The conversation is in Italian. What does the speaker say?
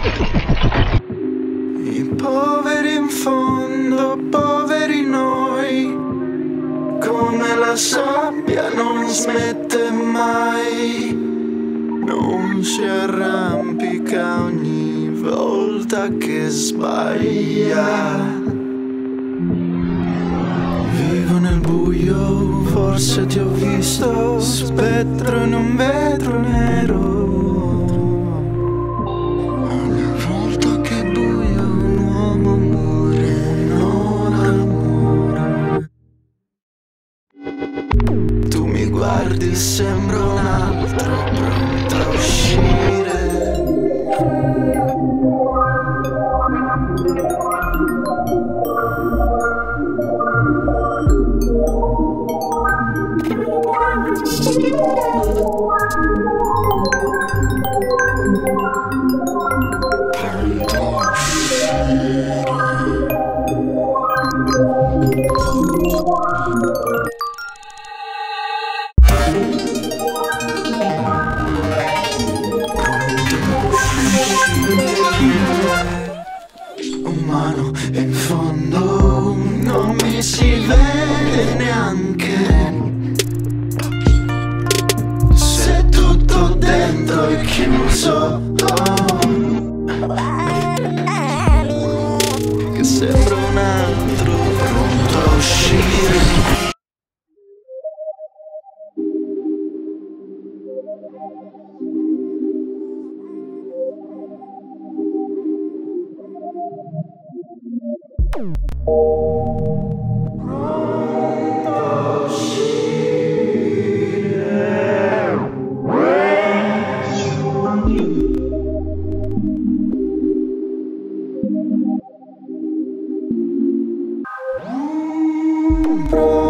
I poveri in fondo, poveri noi, come la sabbia non smette mai, non si arrampica ogni volta che sbaglia. Vivo nel buio, forse ti ho visto, spettro in un vetro nero. Ogni volta che buio un uomo muore, un'ora muore. Tu mi guardi, sembra un altro pronto a uscire. Umano in fondo non mi si vede neanche, se tutto dentro è chiuso, che sembra un altro pronto a uscire. Pronto